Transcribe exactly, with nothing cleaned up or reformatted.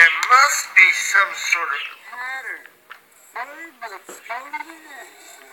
There must be some sort of pattern. Word, but it's totally